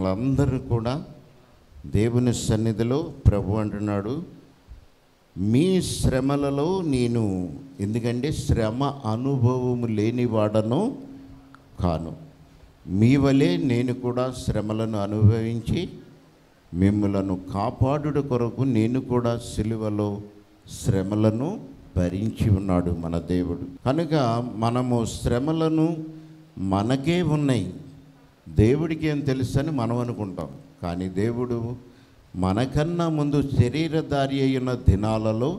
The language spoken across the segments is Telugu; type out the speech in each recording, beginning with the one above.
వాళ్ళందరూ కూడా దేవుని సన్నిధిలో ప్రభు అంటున్నాడు, మీ శ్రమలలో నేను, ఎందుకంటే శ్రమ అనుభవము లేనివాడను కాను, మీ వలె నేను కూడా శ్రమలను అనుభవించి మిమ్మలను కాపాడుట కొరకు నేను కూడా సిలువలో శ్రమలను భరించి ఉన్నాడు మన దేవుడు. కనుక మనము శ్రమలను మనకే ఉన్నాయి, దేవుడికి ఏం తెలుసని మనం అనుకుంటాం. కానీ దేవుడు మనకన్నా ముందు శరీరధారి అయిన దినాలలో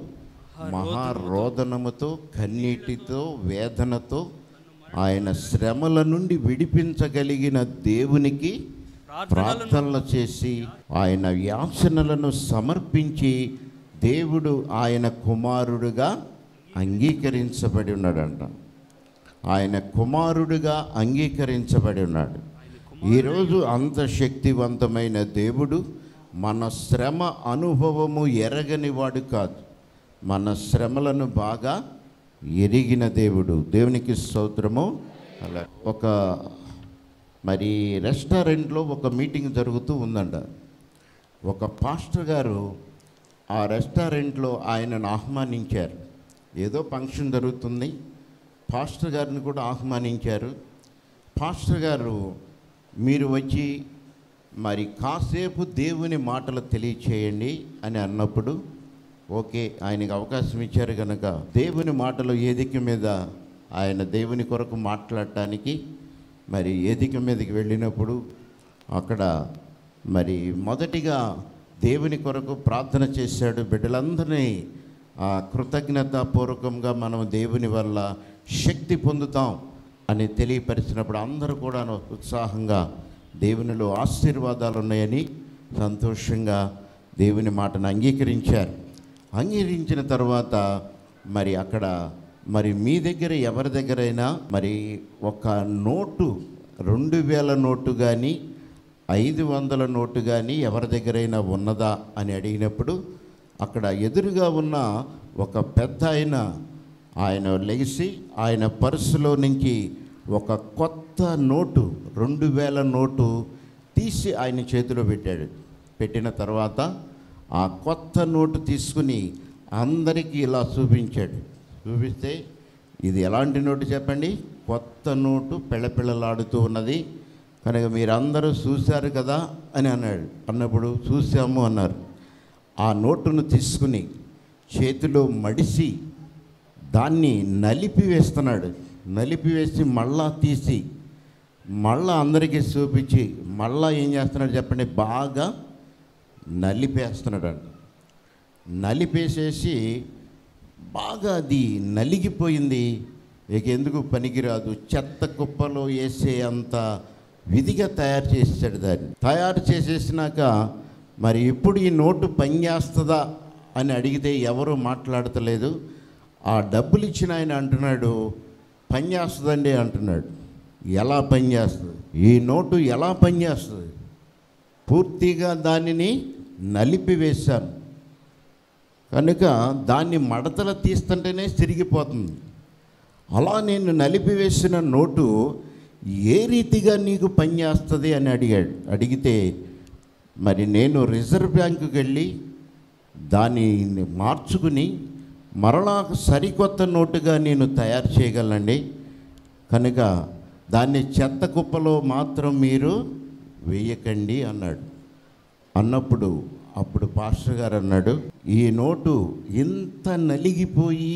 మహారోదనముతో కన్నీటితో వేదనతో ఆయన శ్రమల నుండి విడిపించగలిగిన దేవునికి ప్రార్థనలు చేసి ఆయన యాచనలను సమర్పించి దేవుడు ఆయన కుమారుడుగా అంగీకరించబడి ఉన్నాడంట. ఆయన కుమారుడుగా అంగీకరించబడి ఉన్నాడు. ఈరోజు అంత శక్తివంతమైన దేవుడు మన శ్రమ అనుభవము ఎరగని వాడు కాదు, మన శ్రమలను బాగా ఎరిగిన దేవుడు. దేవునికి స్తోత్రము. అలా ఒక మరి రెస్టారెంట్లో ఒక మీటింగ్ జరుగుతూ ఉందంట. ఒక పాస్టర్ గారు ఆ రెస్టారెంట్లో ఆయనను ఆహ్వానించారు. ఏదో ఫంక్షన్ జరుగుతుంది, పాస్టర్ గారిని కూడా ఆహ్వానించారు. పాస్టర్ గారు మీరు వచ్చి మరి కాసేపు దేవుని మాటలు తెలియచేయండి అని అన్నప్పుడు ఓకే, ఆయనకు అవకాశం ఇచ్చారు కనుక దేవుని మాటలు వేదిక మీద ఆయన దేవుని కొరకు మాట్లాడటానికి మరి వేదిక మీదకి వెళ్ళినప్పుడు అక్కడ మరి మొదటిగా దేవుని కొరకు ప్రార్థన చేశాడు. బిడ్డలందరినీ కృతజ్ఞతాపూర్వకంగా మనం దేవుని వల్ల శక్తి పొందుతాం అని తెలియపరిచినప్పుడు అందరూ కూడా ఉత్సాహంగా దేవునిలో ఆశీర్వాదాలు ఉన్నాయని సంతోషంగా దేవుని మాటను అంగీకరించారు. అంగీకరించిన తర్వాత మరి అక్కడ మరి మీ దగ్గర ఎవరి దగ్గరైనా మరి ఒక నోటు 2000 నోటు కానీ 500 నోటు కానీ ఎవరి దగ్గరైనా ఉన్నదా అని అడిగినప్పుడు అక్కడ ఎదురుగా ఉన్న ఒక పెద్ద ఆయన లెగిసి ఆయన పర్సులో నుంచి ఒక కొత్త నోటు 2000 నోటు తీసి ఆయన చేతిలో పెట్టాడు. పెట్టిన తర్వాత ఆ కొత్త నోటు తీసుకుని అందరికీ ఇలా చూపించాడు. చూపిస్తే ఇది ఎలాంటి నోటు చెప్పండి? కొత్త నోటు పిల్లపిల్లలాడుతూ ఉన్నది కనుక మీరందరూ చూశారు కదా అని అన్నాడు. అన్నప్పుడు చూసాము అన్నారు. ఆ నోటును తీసుకుని చేతిలో మడిసి దాన్ని నలిపివేస్తున్నాడు. నలిపివేసి మళ్ళా తీసి మళ్ళా అందరికీ చూపించి మళ్ళా ఏం చేస్తున్నాడు చెప్పండి? బాగా నలిపేస్తున్నాడు. నలిపేసేసి బాగా అది నలిగిపోయింది, ఇక ఎందుకు పనికిరాదు, చెత్త కుప్పలో వేసే అంత విధిగా తయారు చేసాడు. దాన్ని తయారు చేసేసినాక మరి ఇప్పుడు ఈ నోటు పనిచేస్తుందా అని అడిగితే ఎవరు మాట్లాడతలేదు. ఆ డబ్బులు ఇచ్చిన ఆయన అంటున్నాడు పనిచేస్తుందండి అంటున్నాడు. ఎలా పనిచేస్తుంది? ఈ నోటు ఎలా పనిచేస్తుంది? పూర్తిగా దానిని నలిపివేశాను కనుక దాన్ని మడతలు తీస్తుంటేనే తిరిగిపోతుంది. అలా నేను నలిపివేసిన నోటు ఏ రీతిగా నీకు పనిచేస్తుంది అని అడిగాడు. అడిగితే మరి నేను రిజర్వ్ బ్యాంకుకి వెళ్ళి దాన్ని మార్చుకుని మరలా సరికొత్త నోటుగా నేను తయారు చేయగలనండి, కనుక దాన్ని చెత్త కుప్పలో మాత్రం మీరు వేయకండి అన్నాడు. అన్నప్పుడు అప్పుడు పాస్టర్ గారు అన్నాడు, ఈ నోటు ఇంత నలిగిపోయి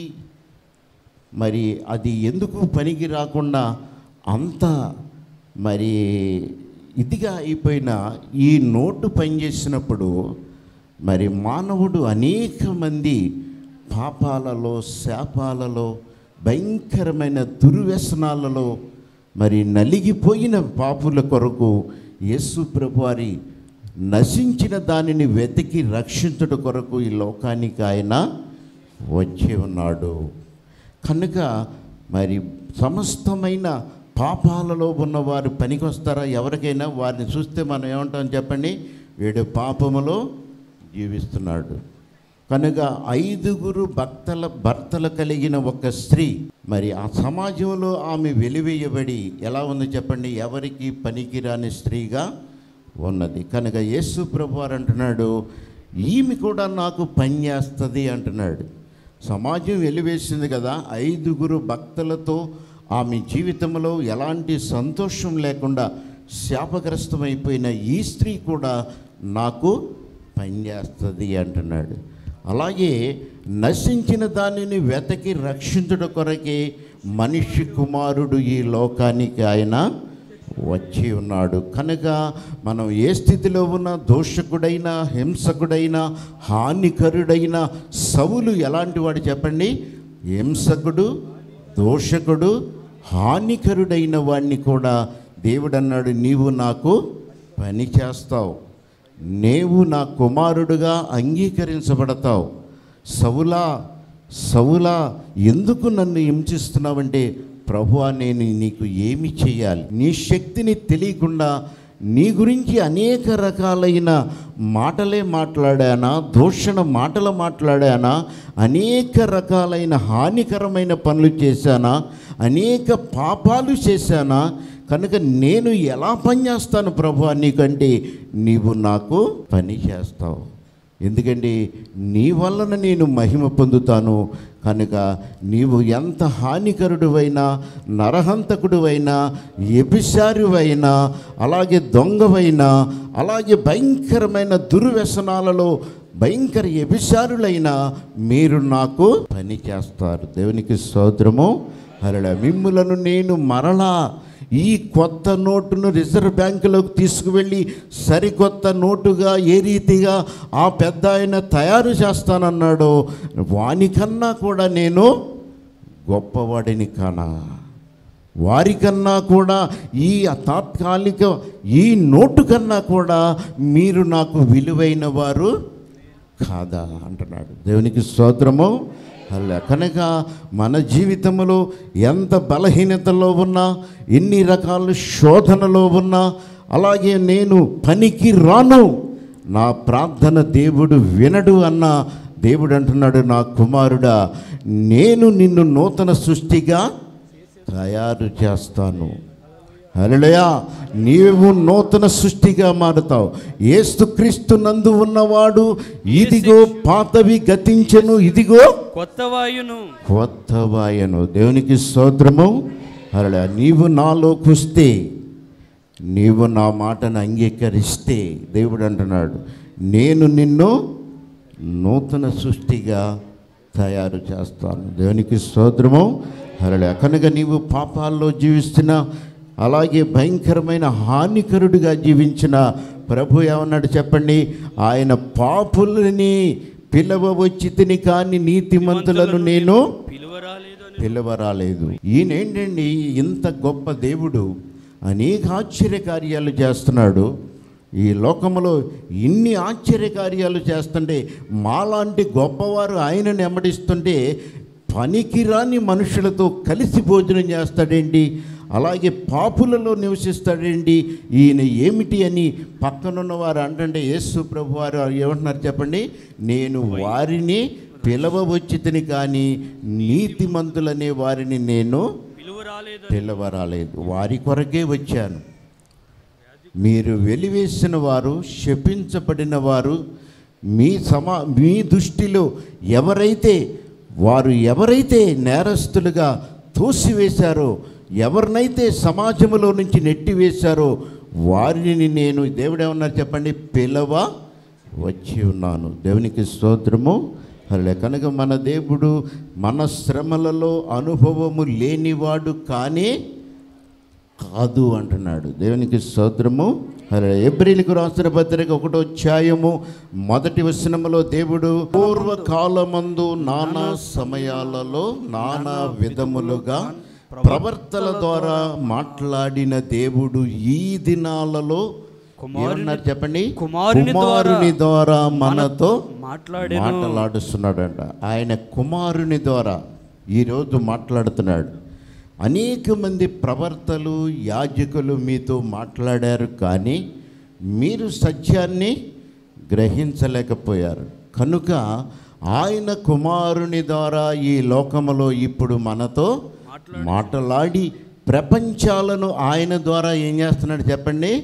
మరి అది ఎందుకు పనికి రాకుండా అంత మరి ఇదిగా అయిపోయిన ఈ నోటు పనిచేసినప్పుడు మరి మానవుడు అనేక మంది పాపాలలో శాపాలలో భయంకరమైన దుర్వ్యసనాలలో మరి నలిగిపోయిన పాపుల కొరకు యేసు ప్రభువారి నశించిన దానిని వెతికి రక్షించుట కొరకు ఈ లోకానికి ఆయన వచ్చి ఉన్నాడు. కనుక మరి సమస్తమైన పాపాలలో ఉన్నవారు పనికి వస్తారా? ఎవరికైనా వారిని చూస్తే మనం ఏమంటాం చెప్పండి? వీడు పాపములో జీవిస్తున్నాడు. కనుక 5 భర్తలు కలిగిన ఒక స్త్రీ మరి ఆ సమాజంలో ఆమె వెలివేయబడి ఎలా ఉంది చెప్పండి? ఎవరికి పనికిరాని స్త్రీగా ఉన్నది. కనుక యేసు ప్రభువారు అంటున్నాడు, ఈమె కూడా నాకు పని చేస్తుంది అంటున్నాడు. సమాజం వెలివేసింది కదా, 5 భక్తులతో ఆమె జీవితంలో ఎలాంటి సంతోషం లేకుండా శాపగ్రస్తమైపోయిన ఈ స్త్రీ కూడా నాకు పనిచేస్తుంది అంటున్నాడు. అలాగే నశించిన దానిని వెతకి రక్షించుట కొరకే మనిషి కుమారుడు ఈ లోకానికి ఆయన వచ్చి ఉన్నాడు. కనుక మనం ఏ స్థితిలో ఉన్న దోషకుడైన, హింసకుడైన, హానికరుడైన సౌలు ఎలాంటి వాడు చెప్పండి? హింసకుడు, దోషకుడు, హానికరుడైన వాడిని కూడా దేవుడు అన్నాడు, నీవు నాకు పని చేస్తావు, నీవు నా కుమారుడుగా అంగీకరించబడతావు. సౌలా సౌలా ఎందుకు నన్ను హింసిస్తున్నావంటే, ప్రభువా నేను నీకు ఏమి చేయాలి? నీ శక్తిని తెలియకుండా నీ గురించి అనేక రకాలైన మాటలే మాట్లాడానా, దూషణ మాటలు మాట్లాడానా, అనేక రకాలైన హానికరమైన పనులు చేశానా, అనేక పాపాలు చేశానా? కనుక నేను ఎలా పని చేస్తాను ప్రభువా నీకంటే, నీవు నాకు పని చేస్తావు. ఎందుకంటే నీ వలన నేను మహిమ పొందుతాను. కనుక నీవు ఎంత హానికరుడువైనా, నరహంతకుడువైనా, వ్యభిచారివైనా, అలాగే దొంగవైనా, అలాగే భయంకరమైన దుర్వ్యసనాలలో భయంకర వ్యభిచారులైనా మీరు నాకు పని చేస్తారు. దేవునికి స్తోత్రము. హల్లెలూయా. మిమ్ములను నేను మరలా ఈ కొత్త నోటును రిజర్వ్ బ్యాంకులోకి తీసుకువెళ్ళి సరికొత్త నోటుగా ఏ రీతిగా ఆ పెద్ద ఆయన తయారు చేస్తానన్నాడో, వానికన్నా కూడా నేను గొప్పవాడిని కానా? వారికన్నా కూడా ఈ తాత్కాలిక ఈ నోటు కన్నా కూడా మీరు నాకు విలువైన వారు కాదా అంటున్నాడు. దేవునికి స్తోత్రము. అలా కనుక మన జీవితంలో ఎంత బలహీనతలో ఉన్నా, ఎన్ని రకాల శోధనలో ఉన్నా, అలాగే నేను పనికి రాను, నా ప్రార్థన దేవుడు వినడు అన్న దేవుడు అంటున్నాడు, నా కుమారుడా నేను నిన్ను నూతన సృష్టిగా తయారు చేస్తాను. హల్లెలూయా. నీవు నూతన సృష్టిగా మారుతావు. యేసుక్రీస్తు నందు ఉన్నవాడు ఇదిగో పాతవి గతించెను, ఇదిగో కొత్త వాయును. దేవునికి స్తోత్రము. హల్లెలూయా. నీవు నాలోకి వస్తే, నీవు నా మాటను అంగీకరిస్తే దేవుడు అంటున్నాడు, నేను నిన్ను నూతన సృష్టిగా తయారు చేస్తాను. దేవునికి స్తోత్రము. హల్లెలూయా. కనుక నీవు పాపాల్లో జీవిస్తున్నా, అలాగే భయంకరమైన హానికరుడిగా జీవించిన ప్రభు ఏమన్నాడు చెప్పండి? ఆయన పాపులని పిలవవచ్చి తిని కానీ నీతిమంతులను నేను పిలవరాలేదు. ఈయనేంటండి ఇంత గొప్ప దేవుడు, అనేక ఆశ్చర్యకార్యాలు చేస్తున్నాడు. ఈ లోకంలో ఇన్ని ఆశ్చర్యకార్యాలు చేస్తుంటే మాలాంటి గొప్పవారు ఆయనను వెంబడిస్తుంటే పనికిరాని మనుషులతో కలిసి భోజనం చేస్తాడేంటి? అలాగే పాపులలో నివసిస్తాడేంటి? ఈయన ఏమిటి అని పక్కనున్న వారు అంటే యేసు ప్రభు వారు ఏమంటున్నారు చెప్పండి? నేను వారిని పిలవవచ్చితిని కానీ నీతిమంతులనే వారిని నేను పిలవరాలేదు. వారి కొరకే వచ్చాను. మీరు వెలివేసిన వారు, శపించబడిన వారు, మీ దృష్టిలో ఎవరైతే నేరస్తులుగా తోసివేశారో, ఎవరినైతే సమాజంలో నుంచి నెట్టివేశారో వారిని నేను, దేవుడు ఏమన్నారు చెప్పండి, పిలవ వచ్చి ఉన్నాను. దేవునికి స్తోత్రము. హల్లెలూయా. కనుక మన దేవుడు మన శ్రమలలో అనుభవము లేనివాడు కానీ కాదు అంటున్నాడు. దేవునికి స్తోత్రము. హెబ్రీయులకు రాసిన పత్రిక 1వ అధ్యాయము 1వ వచనములో దేవుడు పూర్వకాలమందు నానా సమయాలలో నానా విధములుగా ప్రవర్తన ద్వారా మాట్లాడిన దేవుడు ఈ దినాలలో ఏమన్నారు చెప్పండి? కుమారుని ద్వారా మనతో మాట్లాడుతున్నాడంట. ఆయన కుమారుని ద్వారా ఈరోజు మాట్లాడుతున్నాడు. అనేక మంది ప్రవర్తలు, యాజకులు మీతో మాట్లాడారు కానీ మీరు సత్యాన్ని గ్రహించలేకపోయారు. కనుక ఆయన కుమారుని ద్వారా ఈ లోకములో ఇప్పుడు మనతో మాట్లాడి ప్రపంచాలను ఆయన ద్వారా ఏం చేస్తున్నాడు చెప్పండి?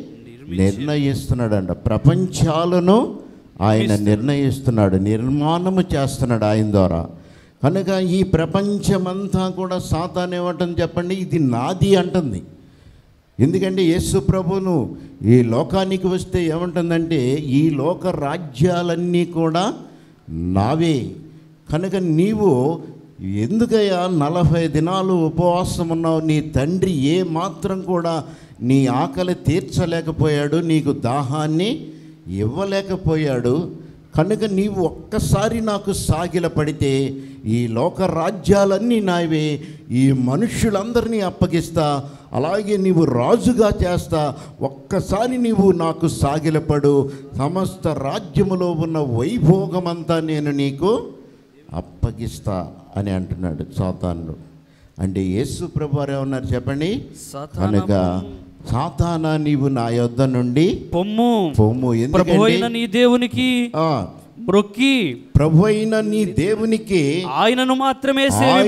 నిర్ణయిస్తున్నాడంట. ప్రపంచాలను ఆయన నిర్ణయిస్తున్నాడు, నిర్మాణము చేస్తున్నాడు ఆయన ద్వారా. కనుక ఈ ప్రపంచమంతా కూడా సాతాను ఏమంటుంది చెప్పండి, ఇది నాది అంటుంది. ఎందుకంటే యేసు ప్రభువును ఈ లోకానికి వస్తే ఏమంటుందంటే, ఈ లోక రాజ్యాలన్నీ కూడా నావే. కనుక నీవు ఎందుకయ్యా 40 దినాలు ఉపవాసం ఉన్నావు? నీ తండ్రి ఏ మాత్రం కూడా నీ ఆకలి తీర్చలేకపోయాడు, నీకు దాహాన్ని ఇవ్వలేకపోయాడు. కనుక నీవు ఒక్కసారి నాకు సాగిలపడితే ఈ లోక రాజ్యాలన్నీ నావే, ఈ మనుష్యులందరినీ అప్పగిస్తా, అలాగే నీవు రాజుగా చేస్తా, ఒక్కసారి నీవు నాకు సాగిలపడు, సమస్త రాజ్యములో ఉన్న వైభోగమంతా నేను నీకు అప్పగిస్తా అని అంటున్నాడు సాతాను. అంటే యేసు ప్రభువారు ఏమన్నారు చెప్పండి, కనుక సాతానా నీవు నా యొద్ద నుండి పొమ్ము. ప్రభువైన నీ దేవునికి మొక్కి, ప్రభువైన నీ దేవునికి ఆయనను మాత్రమే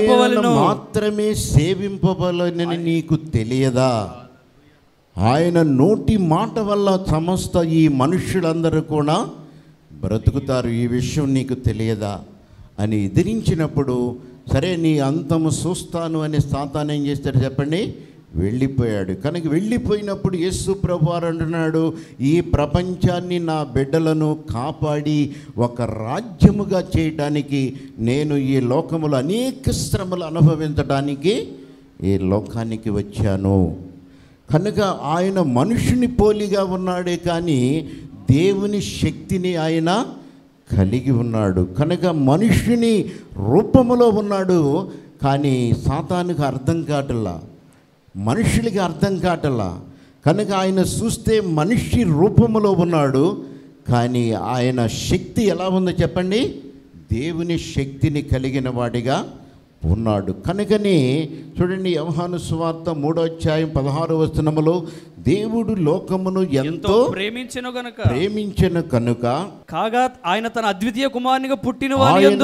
సేవింపవలెనని నీకు తెలియదా? ఆయన నోటి మాట వల్ల సమస్త ఈ మనుష్యులందరూ కూడా బ్రతుకుతారు, ఈ విషయం నీకు తెలియదా అని ఎదిరించినప్పుడు, సరే నీ అంతము చూస్తాను అని సాతాను ఏం చేస్తాడు చెప్పండి, వెళ్ళిపోయాడు. కనుక వెళ్ళిపోయినప్పుడు యేసు ప్రభువారు అంటున్నాడు, ఈ ప్రపంచాన్ని నా బిడ్డలను కాపాడి ఒక రాజ్యముగా చేయటానికి నేను ఈ లోకములో అనేక శ్రమలు అనుభవించడానికి ఈ లోకానికి వచ్చాను. కనుక ఆయన మనుషుని పోలిగా ఉన్నాడే కానీ దేవుని శక్తిని ఆయన కలిగి ఉన్నాడు. కనుక మనుషుని రూపములో ఉన్నాడు, కానీ సాతానుకు అర్థం కావట్లా, మనుషులకి అర్థం కావట్లా. కనుక ఆయన చూస్తే మనిషి రూపములో ఉన్నాడు, కానీ ఆయన శక్తి ఎలా ఉందో చెప్పండి, దేవుని శక్తిని కలిగిన వాడిగా ఉన్నాడు. కనుకని చూడండి, యోహాను సువార్త 3:16 దేవుడు లోకమును ఎంతో ప్రేమించెను కనుక కాగా ఆయన తన అద్వితీయ కుమారునిగా పుట్టిన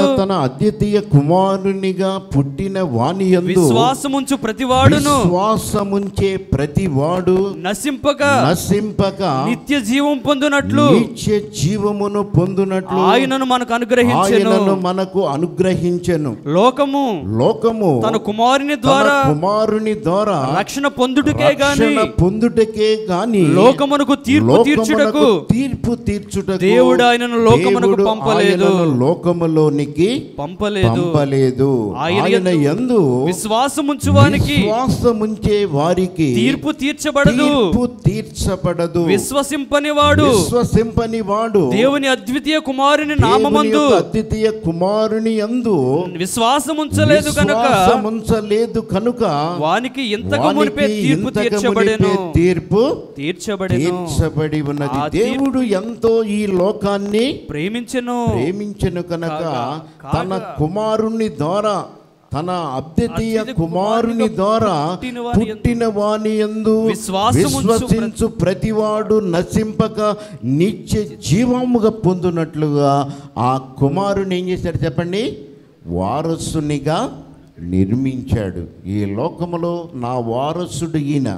వానియందు విశ్వాసముంచు ప్రతివాడు నశింపక నిత్య జీవమును పొందునట్లు ఆయనను మనకు అనుగ్రహించెను. లోకము తన కుమారుని ద్వారా రక్షణ పొందుటకే గాని లోకమునకు తీర్పు తీర్చుటకు దేవుడు ఆయనను లోకమునకు లోకములోనికి పంపలేదు. ఆయన యందు విశ్వాసముంచే వారికి తీర్పు తీర్చబడదు. విశ్వసింపని వాడు దేవుని అద్వితీయ కుమారుని నామమందు కుమారుని యందు విశ్వాసముంచలేదు కనుక వానికి ఇంతకు మునిపే తీర్పు తీర్చబడి ఉన్నది. దేవుడు ఎంతో ఈ లోకాన్ని ప్రేమించెను కనుక తన కుమారుని ద్వారా, తన అద్వితీయ కుమారుని ద్వారా పుట్టిన వాని యందు విశ్వసించు ప్రతివాడు నశింపక నిత్య జీవముగా పొందునట్లుగా ఆ కుమారుని ఏం చేశాడు చెప్పండి, వారసునిగా నిర్మించాడు. ఈ లోకములో నా వారసుడు ఈయన.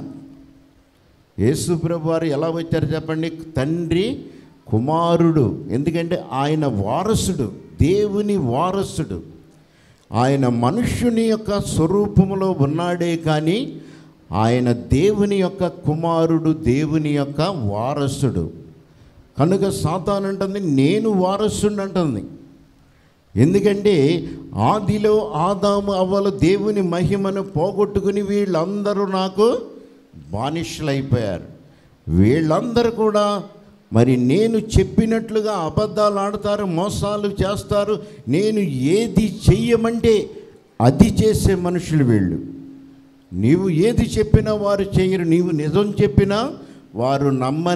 యేసు ప్రభువారు ఎలా వచ్చారు చెప్పండి, తండ్రి కుమారుడు. ఎందుకంటే ఆయన వారసుడు, దేవుని వారసుడు. ఆయన మనుష్యుని యొక్క స్వరూపములో ఉన్నాడే కానీ ఆయన దేవుని యొక్క కుమారుడు, దేవుని యొక్క వారసుడు. కనుక సాతాను అంటుంది నేను వారసుడు అంటుంది. ఎందుకంటే ఆదిలో ఆదాము అవ్వలు దేవుని మహిమను పోగొట్టుకుని వీళ్ళందరూ నాకు బానిసలైపోయారు. వీళ్ళందరూ కూడా మరి నేను చెప్పినట్లుగా అబద్ధాలు ఆడతారు, మోసాలు చేస్తారు. నేను ఏది చెయ్యమంటే అది చేసే మనుషులు వీళ్ళు. నీవు ఏది చెప్పినా వారు చేయరు, నీవు నిజం చెప్పినా వారు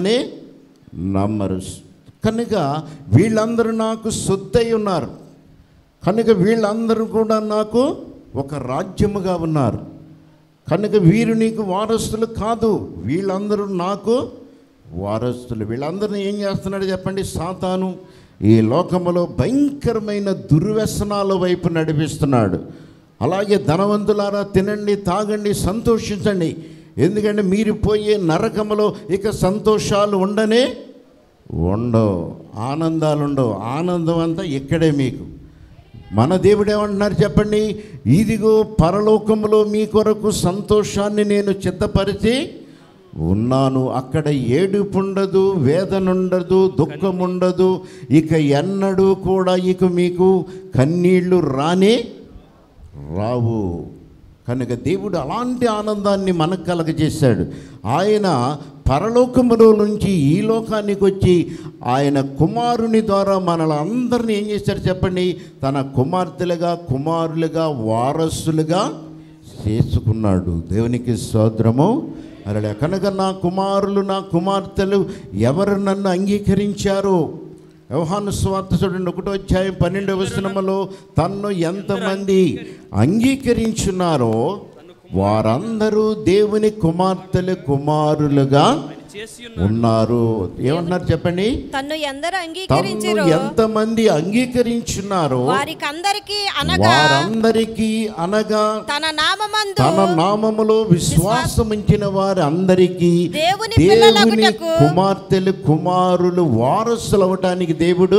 నమ్మరు. కనుక వీళ్ళందరూ నాకు సొత్తై ఉన్నారు. కనుక వీళ్ళందరూ కూడా నాకు ఒక రాజ్యముగా ఉన్నారు. కనుక వీరు నీకు వారసులు కాదు, వీళ్ళందరూ నాకు వారసులు. వీళ్ళందరినీ ఏం చేస్తున్నాడు చెప్పండి, సాతాను ఈ లోకములో భయంకరమైన దుర్వ్యసనాల వైపు నడిపిస్తున్నాడు. అలాగే ధనవంతులారా తినండి, తాగండి, సంతోషించండి, ఎందుకంటే మీరు పోయే నరకములో ఇక సంతోషాలు ఉండవు, ఆనందాలు ఉండవు. ఆనందం అంతా ఇక్కడే మీకు. మన దేవుడు ఏమంటున్నారు చెప్పండి? ఇదిగో పరలోకములో మీ కొరకు సంతోషాన్ని నేను సిద్ధపరిచి ఉన్నాను. అక్కడ ఏడుపు ఉండదు, వేదన ఉండదు, దుఃఖం ఉండదు. ఇక ఎన్నడూ కూడా ఇక మీకు కన్నీళ్లు రావు. కనుక దేవుడు అలాంటి ఆనందాన్ని మనకు కలగజేశాడు. ఆయన పరలోకములో నుంచి ఈ లోకానికి వచ్చి ఆయన కుమారుని ద్వారా మనల్ని అందరినీ ఏం చేశారు చెప్పండి? తన కుమార్తెలుగా, కుమారులుగా, వారసులుగా చేసుకున్నాడు. దేవునికి స్తోత్రము. అలా కనుక నా కుమారులు, నా కుమార్తెలు ఎవరు నన్ను అంగీకరించారో, యోహాను సువార్త చూడండి 1:12 తన్ను ఎంతమంది అంగీకరించున్నారో వారందరూ దేవుని కుమార్తెలు, కుమారులుగా ఉన్నారు. ఏమంటున్నారు చెప్పండి? తన్ను ఎంతమంది అంగీకరించున్నారో వారందరికీ అనగా తన నామములో విశ్వాసం ఉంచిన వారందరికీ దేవుని కుమార్తెలు, కుమారులు, వారసులు అవటానికి దేవుడు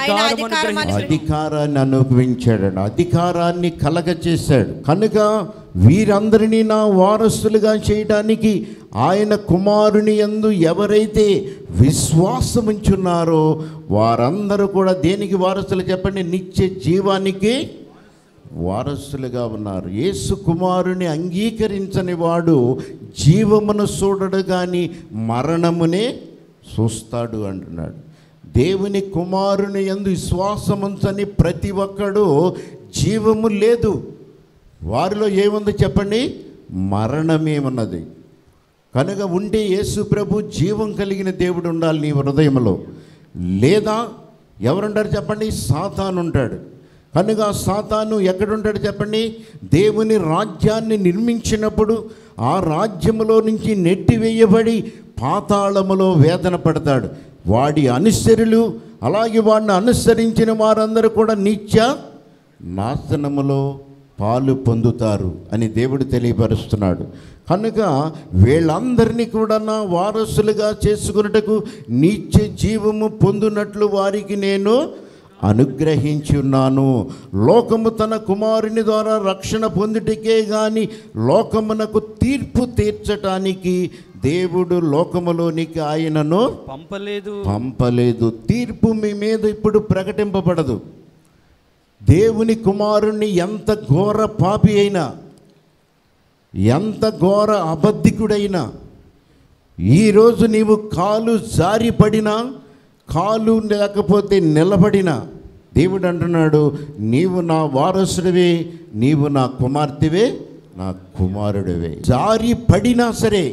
అధికారాన్ని అనుభవించాడు, అధికారాన్ని కలగచేశాడు. కనుక వీరందరినీ నా వారసులుగా చేయడానికి ఆయన కుమారుని యందు ఎవరైతే విశ్వాసం ఉంచున్నారో వారందరూ కూడా దేనికి వారసులు చెప్పండి? నిత్య జీవానికి వారసులుగా ఉన్నారు. యేసు కుమారుని అంగీకరించని వాడు జీవమును చూడడు కానీ మరణమునే చూస్తాడు అంటున్నాడు. దేవుని కుమారుని యందు విశ్వాసముంచని ప్రతి ఒక్కడు జీవము లేదు. వారిలో ఏముంది చెప్పండి? మరణమేమున్నది. కనుక ఉంటే యేసు ప్రభు జీవం కలిగిన దేవుడు ఉండాలి నీ హృదయంలో. లేదా ఎవరుంటారు చెప్పండి? సాతాను ఉంటాడు. కనుక సాతాను ఎక్కడుంటాడు చెప్పండి? దేవుని రాజ్యాన్ని నిర్మించినప్పుడు ఆ రాజ్యములో నుంచి నెట్టివేయబడి పాతాళములో వేదన పడతాడు. వాడి అనుసరులు, అలాగే వాడిని అనుసరించిన వారందరూ కూడా నిత్య నాశనములో పాలు పొందుతారు అని దేవుడు తెలియపరుస్తున్నాడు. కనుక వీళ్ళందరినీ కూడా నా వారసులుగా చేసుకున్నటకు నిత్య జీవము పొందునట్లు వారికి నేను అనుగ్రహించి ఉన్నాను. లోకము తన కుమారుని ద్వారా రక్షణ పొందుటకే గాని లోకమునకు తీర్పు తీర్చటానికి దేవుడు లోకములోనికి ఆయనను పంపలేదు. తీర్పు మీ మీద ఇప్పుడు ప్రకటింపబడదు. దేవుని కుమారుణ్ణి ఎంత ఘోర పాపి అయినా, ఎంత ఘోర అబద్ధికుడైనా, ఈరోజు నీవు కాలు జారిపడినా, కాలు లేకపోతే నిలబడినా దేవుడు అంటున్నాడు, నీవు నా వారసుడివే, నీవు నా కుమార్తెవే, నా కుమారుడివే. జారి పడినా సరే,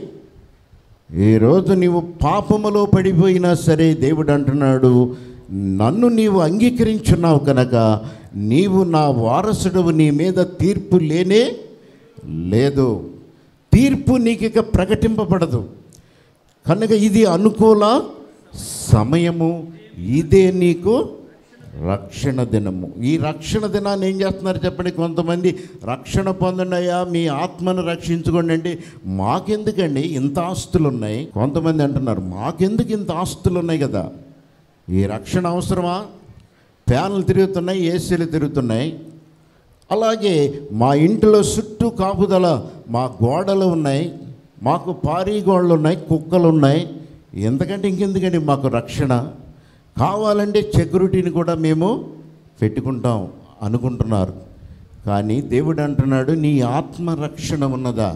ఈరోజు నీవు పాపములో పడిపోయినా సరే దేవుడు అంటున్నాడు, నన్ను నీవు అంగీకరించున్నావు కనుక నీవు నా వారసుడు, నీ మీద తీర్పు లేనే లేదు. తీర్పు నీకిక ప్రకటింపబడదు. కనుక ఇది అనుకూల సమయము, ఇదే నీకు రక్షణ దినము. ఈ రక్షణ దినాన్ని ఏం చేస్తున్నారు చెప్పండి? కొంతమంది రక్షణ పొందండియా, మీ ఆత్మను రక్షించుకోండి అంటే, మాకెందుకండి ఇంత ఆస్తులు ఉన్నాయి. కొంతమంది అంటున్నారు, మాకెందుకు ఇంత ఆస్తులు ఉన్నాయి కదా, ఈ రక్షణ అవసరమా? ఫ్యాన్లు తిరుగుతున్నాయి, ఏసీలు తిరుగుతున్నాయి. అలాగే మా ఇంటిలో చుట్టూ కాపుదల, మా గోడలు ఉన్నాయి, మాకు పారీ గోడలు ఉన్నాయి, కుక్కలు ఉన్నాయి, ఎందుకంటే ఇంకెందుకండి మాకు రక్షణ? కావాలంటే సెక్యూరిటీని కూడా మేము పెట్టుకుంటాం అనుకుంటున్నారు. కానీ దేవుడు అంటున్నాడు, నీ ఆత్మరక్షణ ఉన్నదా?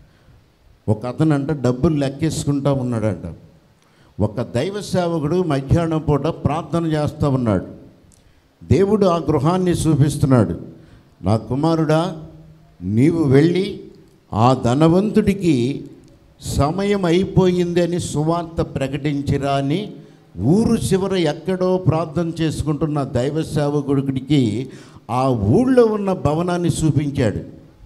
ఒక అతనంట డబ్బులు లెక్కేసుకుంటా ఉన్నాడంట. ఒక దైవ సేవకుడు మధ్యాహ్నం పూట ప్రార్థన చేస్తూ ఉన్నాడు. దేవుడు ఆ గృహాన్ని చూపిస్తున్నాడు. నా కుమారుడా, నీవు వెళ్ళి ఆ ధనవంతుడికి సమయం అయిపోయింది అని సువార్త ప్రకటించిరా అని ఊరు చివర ఎక్కడో ప్రార్థన చేసుకుంటున్న దైవ సేవకుడికి ఆ ఊళ్ళో ఉన్న భవనాన్ని చూపించాడు.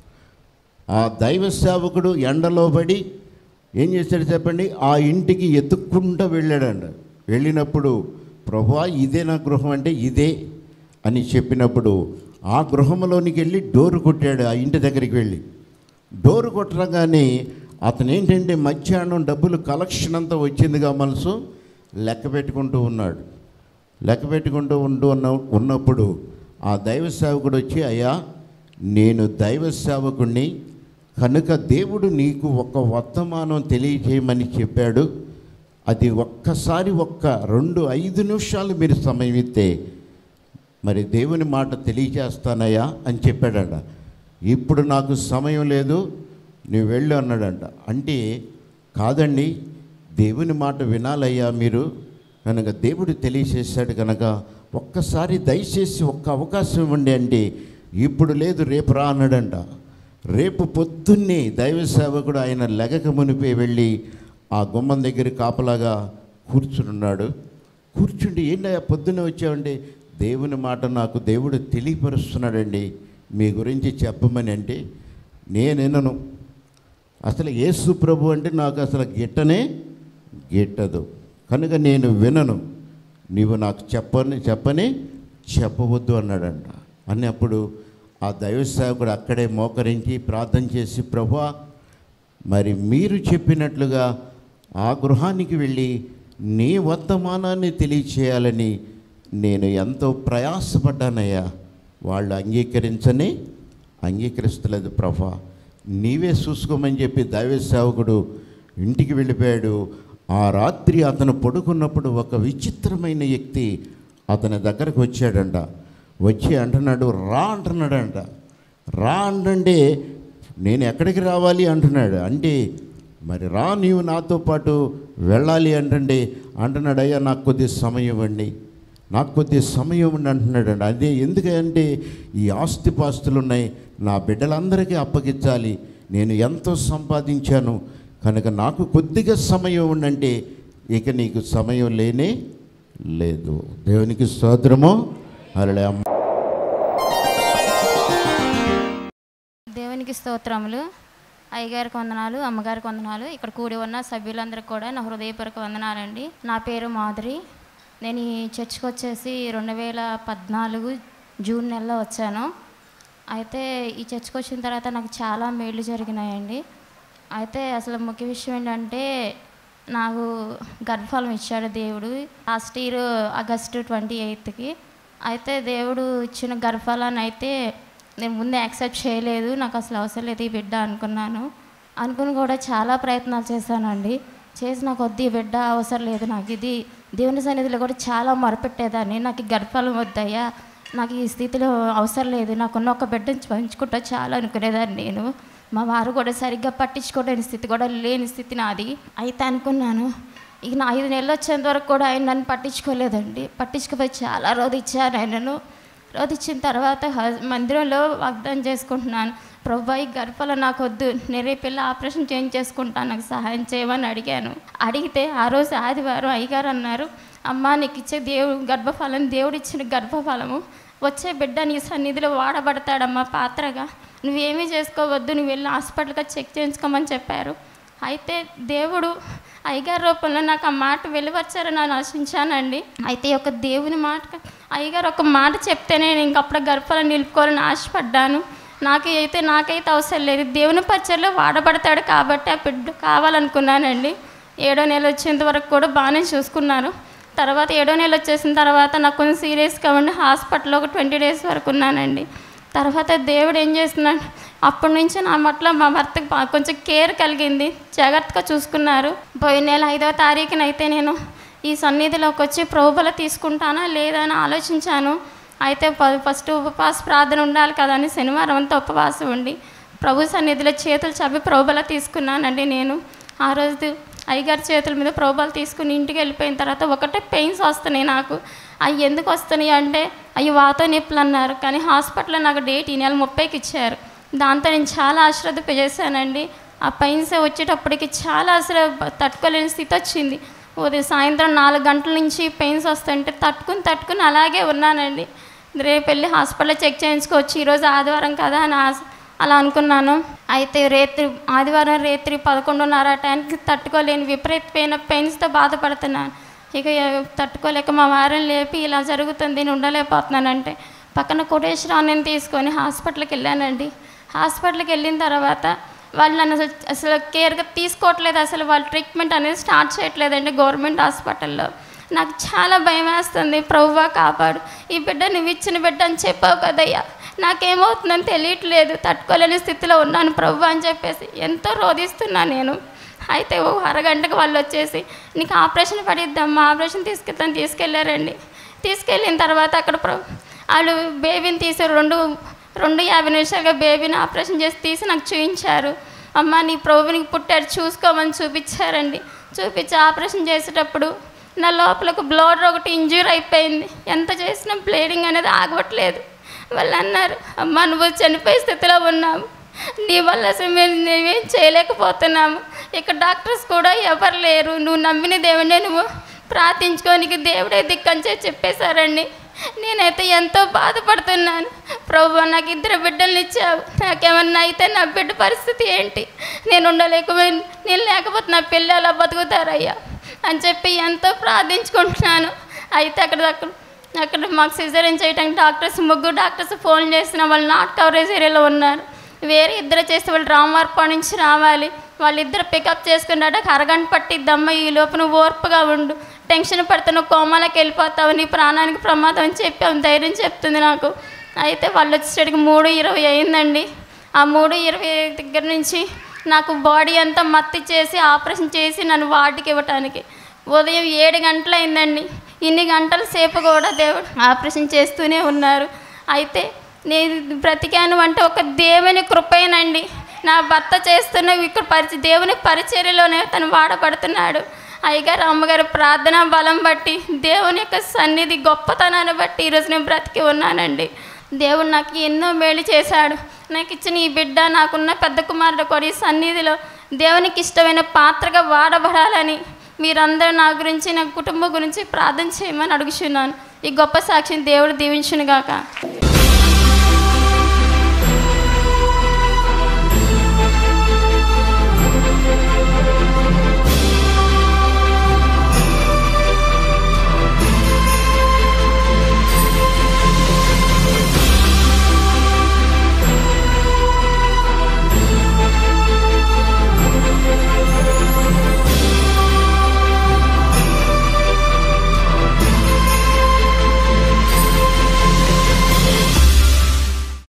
ఆ దైవ సేవకుడు ఎండలో పడి ఏం చేశాడు చెప్పండి? ఆ ఇంటికి ఎత్తుక్కుంటూ వెళ్ళాడండి. వెళ్ళినప్పుడు, ప్రభువా ఇదే నా గృహం అంటే ఇదే అని చెప్పినప్పుడు ఆ గృహంలోనికి వెళ్ళి డోరు కొట్టాడు. ఆ ఇంటి దగ్గరికి వెళ్ళి డోరు కొట్టగానే అతను ఏంటంటే మధ్యాహ్నం డబ్బులు కలెక్షన్ అంతా వచ్చిందిగా మనసు లెక్క పెట్టుకుంటూ ఉన్నాడు. లెక్క పెట్టుకుంటూ ఉన్నప్పుడు ఆ దైవ సేవకుడు వచ్చి, అయ్యా నేను దైవ సేవకుడిని కనుక దేవుడు నీకు ఒక వర్తమానం తెలియజేయమని చెప్పాడు. అది ఒక్కసారి 5 నిమిషాలు మీరు సమయం ఇస్తే మరి దేవుని మాట తెలియజేస్తానయ్యా అని చెప్పాడంట. ఇప్పుడు నాకు సమయం లేదు, నువ్వు వెళ్ళు అన్నాడంట. అంటే కాదండి, దేవుని మాట వినాలయ్యా మీరు కనుక దేవుడు తెలియజేశాడు కనుక ఒక్కసారి దయచేసి ఒక్క అవకాశం ఇవ్వండి అంటే, ఇప్పుడు లేదు రేపు రా అన్నాడంట. రేపు పొద్దున్నే దైవ సేవకుడు ఆయన లెగక మునిపే వెళ్ళి ఆ గుమ్మం దగ్గర కాపలాగా కూర్చున్నాడు. కూర్చుండి, ఏంటయ్యా పొద్దున్నే వచ్చావండి? దేవుని మాట నాకు దేవుడు తెలియపరుస్తున్నాడండి, మీ గురించి చెప్పమని. అంటే నేనెనను, అసలు యేసు ప్రభు అంటే నాకు అసలు గిట్టదు కనుక నేను వినను, నీవు నాకు చెప్పవద్దు అన్నాడంట. అన్నప్పుడు ఆ దైవ సేవకుడు అక్కడే మోకరించి ప్రార్థన చేసి, ప్రభువా మరి మీరు చెప్పినట్లుగా ఆ గృహానికి వెళ్ళి నీ వర్తమానాన్ని తెలియచేయాలని నేను ఎంతో ప్రయాసపడ్డానయ్యా, వాళ్ళు అంగీకరిస్తలేదు ప్రభా, నీవే చూసుకోమని చెప్పి దైవ సేవకుడు ఇంటికి వెళ్ళిపోయాడు. ఆ రాత్రి అతను పడుకున్నప్పుడు ఒక విచిత్రమైన వ్యక్తి అతని దగ్గరకు వచ్చాడంట. వచ్చి అంటున్నాడు, రా అంటున్నాడంట. రా అంటే నేను ఎక్కడికి రావాలి అంటున్నాడు. అంటే మరి రా, నీవు నాతో పాటు వెళ్ళాలి అంటున్నాడు. అయ్యా నాకు కొద్దిగా సమయం ఇవ్వండి అంటున్నాడండి. అదే ఎందుకంటే ఈ ఆస్తిపాస్తులు ఉన్నాయి, నా బిడ్డలందరికీ అప్పగించాలి, నేను ఎంతో సంపాదించాను కనుక నాకు కొద్దిగా సమయం ఉండంటే, ఇక నీకు సమయం లేదు. దేవునికి స్తోత్రము. హల్లెలూయా. దేవునికి స్తోత్రములు. అయ్యగారికి వందనాలు, అమ్మగారికి వందనాలు, ఇక్కడ కూడి ఉన్న సభ్యులందరికీ కూడా నా హృదయపూర్వక వందనాలండి. నా పేరు మాధురి. నేను ఈ చర్చ్కి వచ్చేసి 2014 జూన్ నెలలో వచ్చాను. అయితే ఈ చర్చ్కి వచ్చిన తర్వాత నాకు చాలా మేళ్ళు జరిగినాయండి. అయితే అసలు ముఖ్య విషయం ఏంటంటే, నాకు గర్భఫలం ఇచ్చాడు దేవుడు లాస్ట్ ఇయర్ ఆగస్టు 28కి. అయితే దేవుడు ఇచ్చిన గర్భఫలాన్ని అయితే నేను ముందే యాక్సెప్ట్ చేయలేదు. నాకు అసలు అవసరం లేదు ఈ బిడ్డ అనుకుని కూడా చాలా ప్రయత్నాలు చేశానండి. చేసి నాకు వద్దు, ఈ బిడ్డ అవసరం లేదు, నాకు ఇది దేవుని సన్నిధిలో కూడా చాలా మొరపెట్టేదాన్ని, నాకు ఈ గర్భఫలం వద్దయ్యా, నాకు ఈ స్థితిలో అవసరం లేదు, నాకున్న ఒక బిడ్డని పంచుకుంటా చాలా అనుకునేదాన్ని నేను. మా వారు కూడా సరిగ్గా పట్టించుకోలేని స్థితి కూడా లేని స్థితి నాది. అయితే అనుకున్నాను, ఇక నా 5 నెలలు వచ్చేంత వరకు కూడా ఆయన నన్ను పట్టించుకోలేదండి. పట్టించుకుపోయి చాలా రోధించాను ఆయనను. రోధించిన తర్వాత మందిరంలో వాగ్దానం చేసుకుంటున్నాను, ప్రభువా ఈ గర్భఫలం నాకు వద్దు, నేను రేపు వెళ్ళి ఆపరేషన్ చేసుకుంటాను, నాకు సహాయం చేయమని అడిగాను. అడిగితే ఆ రోజు ఆదివారం అయ్యగారు అన్నారు, అమ్మ నీకు ఇచ్చే గర్భఫలం దేవుడు ఇచ్చిన గర్భఫలము, వచ్చే బిడ్డ నీ సన్నిధిలో వాడబడతాడమ్మా పాత్రగా, నువ్వేమీ చేసుకోవద్దు, నువ్వు వెళ్ళి హాస్పిటల్గా చెక్ చేయించుకోమని చెప్పారు. అయితే దేవుడు అయ్యగారి రూపంలో నాకు ఆ మాట వెలువచ్చారని నేను ఆశించానండి. అయితే ఒక దేవుని మాట, అయ్యగారు ఒక మాట చెప్తేనే నేను ఇంకప్పుడు గర్భఫలం నిలుపుకోవాలని ఆశపడ్డాను. నాకైతే అవసరం లేదు, దేవుని పరిచర్లో వాడబడతాడు కాబట్టి ఆ బిడ్డ కావాలనుకున్నానండి. 7వ నెల వచ్చేంత వరకు కూడా బాగానే చూసుకున్నారు. తర్వాత 7వ నెల వచ్చేసిన తర్వాత నాకు కొంచెం సీరియస్గా ఉండి హాస్పిటల్లో ఒక 20 డేస్ వరకు ఉన్నానండి. తర్వాత దేవుడు ఏం చేస్తున్నాడు, అప్పటి నుంచి నా పట్ల మా భర్తకు కొంచెం కేర్ కలిగింది, జాగ్రత్తగా చూసుకున్నారు. పోయిన నెల 5వ తారీఖునైతే నేను ఈ సన్నిధిలోకి వచ్చి ప్రభుబల తీసుకుంటానా లేదా అని ఆలోచించాను. అయితే ఫస్ట్ ఉపవాస ప్రార్థన ఉండాలి కదా అని శనివారం అంతా ఉపవాసం ఉండి ప్రభు సన్నిధిలో చేతులు చవి ప్రభుబల తీసుకున్నానండి. నేను ఆ రోజు అయ్యగారి చేతుల మీద ప్రభుబలు తీసుకుని ఇంటికి వెళ్ళిపోయిన తర్వాత ఒకటే పెయిన్స్ వస్తున్నాయి నాకు. అవి ఎందుకు వస్తున్నాయి అంటే అవి వాతో నొప్పులు అన్నారు, కానీ హాస్పిటల్లో నాకు డేట్ ఈ నెల 30కి ఇచ్చారు. దాంతో నేను చాలా అశ్రద్ధ చేశానండి. ఆ పెయిన్స్ వచ్చేటప్పటికి చాలా అసలు తట్టుకోలేని స్థితి వచ్చింది. ఉదయం సాయంత్రం 4 గంటల నుంచి పెయిన్స్ వస్తుంటే తట్టుకుని అలాగే ఉన్నానండి. రేపు వెళ్ళి హాస్పిటల్లో చెక్ చేయించుకోవచ్చు, ఈరోజు ఆదివారం కదా అని అలా అనుకున్నాను. అయితే ఆదివారం రాత్రి 11:30 టైంకి తట్టుకోలేని విపరీతమైన పెయిన్స్తో బాధపడుతున్నాను. ఇక తట్టుకోలేక మా వారిని లేపి ఇలా జరుగుతుంది, నేను ఉండలేకపోతున్నానంటే పక్కన కోటేశ్వరాన్ని తీసుకొని హాస్పిటల్కి వెళ్ళానండి. హాస్పిటల్కి వెళ్ళిన తర్వాత వాళ్ళు నన్ను అసలు కేర్గా తీసుకోవట్లేదు, అసలు వాళ్ళు ట్రీట్మెంట్ అనేది స్టార్ట్ చేయట్లేదండి గవర్నమెంట్ హాస్పిటల్లో. నాకు చాలా భయం వేస్తుంది. ప్రభువా కాపాడు, ఈ బిడ్డ నువ్వు ఇచ్చిన బిడ్డ అని చెప్పావు కదయ్యా, నాకేమవుతుందని తెలియట్లేదు, తట్టుకోలేని స్థితిలో ఉన్నాను ప్రభువా అని చెప్పేసి ఎంతో రోధిస్తున్నాను నేను. అయితే ఓ అరగంటకు వాళ్ళు వచ్చేసి నీకు ఆపరేషన్ పడిద్దామా, ఆపరేషన్ తీసుకెళ్ళారండి. తీసుకెళ్ళిన తర్వాత అక్కడ వాళ్ళు బేబీని తీసి 2:50 నిమిషాలుగా బేబీని ఆపరేషన్ చేసి తీసి నాకు చూపించారు. అమ్మ నీ ప్రభువునికి పుట్టాడు చూసుకోమని చూపించారండి. చూపించి ఆపరేషన్ చేసేటప్పుడు నా లోపలకు బ్లడ్ ఒకటి ఇంజ్యూర్ అయిపోయింది. ఎంత చేసినా బ్లీడింగ్ అనేది ఆగవట్లేదు. వాళ్ళు అన్నారు, అమ్మ నువ్వు చనిపోయే స్థితిలో ఉన్నావు, నీ వల్ల అసలు మేము నువ్వేం చేయలేకపోతున్నాము, ఇక్కడ డాక్టర్స్ కూడా ఎవరు లేరు, నువ్వు నమ్మిన దేవుడే నువ్వు ప్రార్థించుకోనికి దేవుడే దిక్కని చెప్పేశారండి. నేనైతే ఎంతో బాధపడుతున్నాను. ప్రభువా నాకు 2 బిడ్డలు ఇచ్చావు, నాకేమన్నా అయితే నా బిడ్డ పరిస్థితి ఏంటి, నేను లేకపోతే నా పిల్లలు ఎలా బతుకుతారయ్యా అని చెప్పి ఎంతో ప్రార్థించుకుంటున్నాను. అయితే అక్కడ మాకు సిజేరియన్ చేయడానికి ముగ్గురు డాక్టర్స్ ఫోన్ చేసిన వాళ్ళు నాట్ కవరేజ్ ఏరియాలో ఉన్నారు. వేరే 2 చేస్తే వాళ్ళు రామవారపాడు నుంచి రావాలి, వాళ్ళిద్దరు పికప్ చేసుకున్నాక అరగంట పట్టిద్దమ్మా, ఈ లోపు నువ్వు ఓర్పుగా ఉండు, టెన్షన్ పడితే నువ్వు కోమాలోకి వెళ్ళిపోతావు, నీ ప్రాణానికి ప్రమాదం అని చెప్పి ఆమె ధైర్యం చెప్తుంది నాకు. అయితే వాళ్ళు వచ్చేసరికి 3:20 అయిందండి. ఆ 3:20 దగ్గర నుంచి నాకు బాడీ అంతా మత్తి చేసి ఆపరేషన్ చేసి నన్ను వార్డుకి ఇవ్వటానికి ఉదయం 7 గంటలు అయిందండి. ఇన్ని గంటల సేపు కూడా దేవుడు ఆపరేషన్ చేస్తూనే ఉన్నారు. అయితే నేను బ్రతికాను అంటే ఒక దేవుని కృపేనండి. నా భర్త చేస్తున్న ఇక్కడ దేవుని పరిచర్యలోనే తను వాడబడుతున్నాడు. అయ్యగారు అమ్మగారు ప్రార్థనా బలం బట్టి దేవుని యొక్క సన్నిధి గొప్పతనాన్ని బట్టి ఈరోజు నేను బ్రతికి ఉన్నానండి. దేవుడు నాకు ఎన్నో మేలు చేశాడు. నాకు ఇచ్చిన ఈ బిడ్డ నాకున్న పెద్ద కుమారుడు కూడా ఈ సన్నిధిలో దేవునికి ఇష్టమైన పాత్రగా వాడబడాలని మీరందరూ నా గురించి నా కుటుంబం గురించి ప్రార్థన చేయమని అడుగుచున్నాను. ఈ గొప్ప సాక్షిని దేవుడు దీవించునుగాక.